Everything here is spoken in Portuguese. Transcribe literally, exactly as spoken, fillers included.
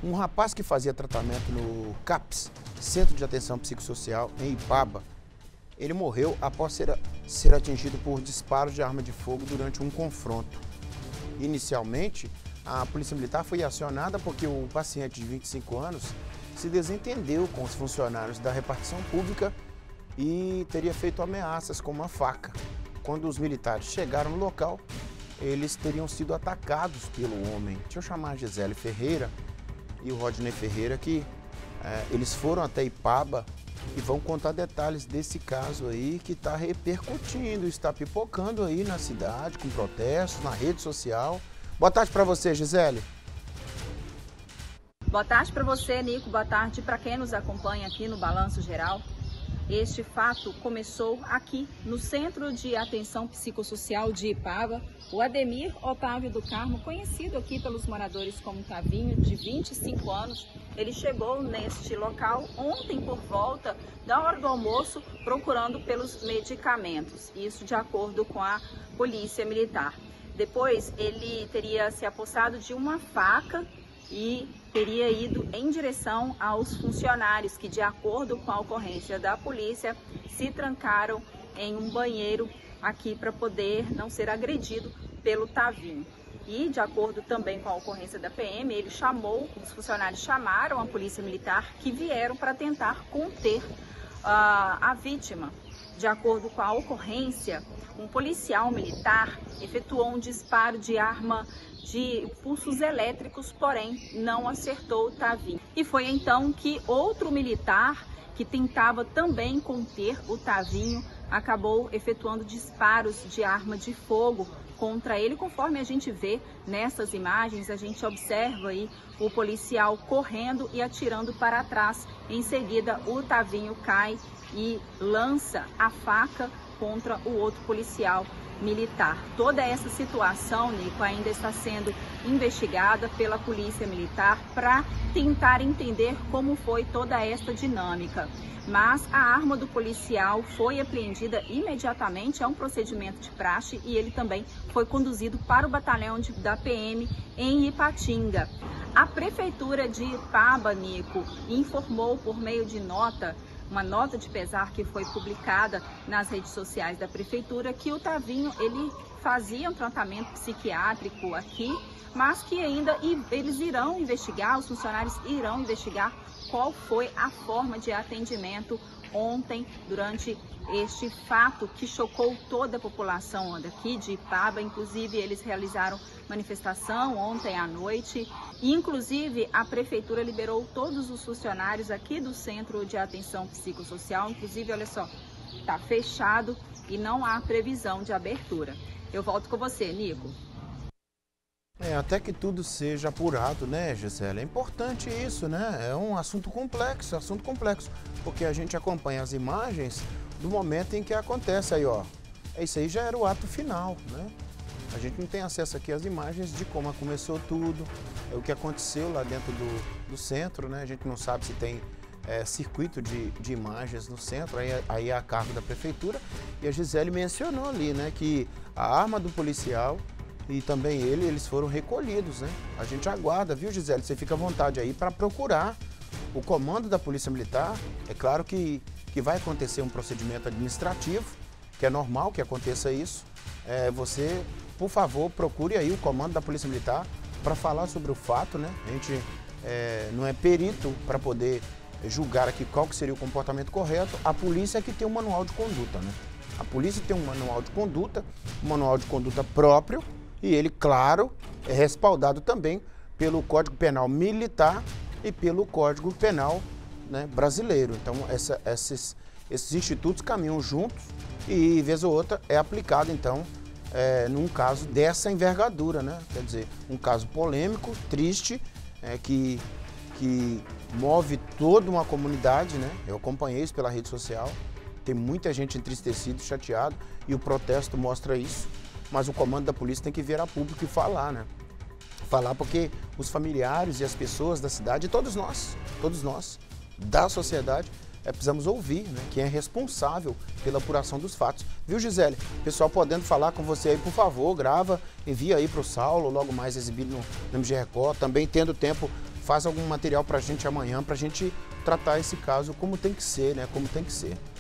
Um rapaz que fazia tratamento no CAPS, Centro de Atenção Psicossocial, em Ipaba, ele morreu após ser, ser atingido por disparos de arma de fogo durante um confronto. Inicialmente, a Polícia Militar foi acionada porque o paciente de vinte e cinco anos se desentendeu com os funcionários da repartição pública e teria feito ameaças com uma faca. Quando os militares chegaram no local, eles teriam sido atacados pelo homem. Deixa eu chamar a Gisele Ferreira e o Rodney Ferreira, que é, eles foram até Ipaba e vão contar detalhes desse caso aí que está repercutindo, está pipocando aí na cidade, com protestos, na rede social. Boa tarde para você, Gisele. Boa tarde para você, Nico. Boa tarde para quem nos acompanha aqui no Balanço Geral. Este fato começou aqui no Centro de Atenção Psicossocial de Ipaba. O Ademir Otávio do Carmo, conhecido aqui pelos moradores como Tavinho, de vinte e cinco anos, ele chegou neste local ontem por volta da hora do almoço procurando pelos medicamentos, isso de acordo com a Polícia Militar. Depois ele teria se apossado de uma faca e teria ido em direção aos funcionários que, de acordo com a ocorrência da polícia, se trancaram em um banheiro aqui para poder não ser agredido pelo Tavinho. E, de acordo também com a ocorrência da P M, ele chamou, os funcionários chamaram a Polícia Militar, que vieram para tentar conter uh, a vítima. De acordo com a ocorrência, um policial militar efetuou um disparo de arma de pulsos elétricos, porém não acertou o Tavinho. E foi então que outro militar, que tentava também conter o Tavinho, acabou efetuando disparos de arma de fogo contra ele. Conforme a gente vê nessas imagens, a gente observa aí o policial correndo e atirando para trás. Em seguida, o Tavinho cai e lança a faca contra o outro policial militar. Toda essa situação, Nico, ainda está sendo investigada pela Polícia Militar para tentar entender como foi toda esta dinâmica. Mas a arma do policial foi apreendida imediatamente, é um procedimento de praxe, e ele também foi conduzido para o batalhão de, da P M em Ipatinga. A Prefeitura de Ipaba, Nico, informou por meio de nota, uma nota de pesar que foi publicada nas redes sociais da Prefeitura, que o Tavinho, ele fazia um tratamento psiquiátrico aqui, mas que ainda eles irão investigar, os funcionários irão investigar qual foi a forma de atendimento ontem, durante este fato que chocou toda a população daqui de Ipaba. Inclusive, eles realizaram manifestação ontem à noite. E, inclusive, a Prefeitura liberou todos os funcionários aqui do Centro de Atenção Psicossocial. Inclusive, olha só, está fechado e não há previsão de abertura. Eu volto com você, Nico. É, até que tudo seja apurado, né, Gisele? É importante isso, né? É um assunto complexo, assunto complexo, porque a gente acompanha as imagens do momento em que acontece aí, ó. Isso aí já era o ato final, né? A gente não tem acesso aqui às imagens de como começou tudo, é o que aconteceu lá dentro do, do centro, né? A gente não sabe se tem é, circuito de, de imagens no centro, aí, aí é a cargo da Prefeitura. E a Gisele mencionou ali, né, que a arma do policial e também ele, eles foram recolhidos, né? A gente aguarda, viu, Gisele? Você fica à vontade aí para procurar o comando da Polícia Militar. É claro que, que vai acontecer um procedimento administrativo, que é normal que aconteça isso. É, você, por favor, procure aí o comando da Polícia Militar para falar sobre o fato, né? A gente é, não é perito para poder julgar aqui qual que seria o comportamento correto. A polícia é que tem um manual de conduta, né? A polícia tem um manual de conduta, um manual de conduta próprio, e ele, claro, é respaldado também pelo Código Penal Militar e pelo Código Penal, né, brasileiro. Então, essa, esses, esses institutos caminham juntos e, vez ou outra, é aplicado, então, é, num caso dessa envergadura, né? Quer dizer, um caso polêmico, triste, é, que, que move toda uma comunidade, né? Eu acompanhei isso pela rede social, tem muita gente entristecida, chateada, e o protesto mostra isso. Mas o comando da polícia tem que vir a público e falar, né? Falar porque os familiares e as pessoas da cidade, todos nós, todos nós, da sociedade, é, precisamos ouvir, né, quem é responsável pela apuração dos fatos. Viu, Gisele? Pessoal podendo falar com você aí, por favor, grava, envia aí para o Saulo, logo mais exibido no, no M G Record, também tendo tempo faz algum material para a gente amanhã, para a gente tratar esse caso como tem que ser, né? Como tem que ser.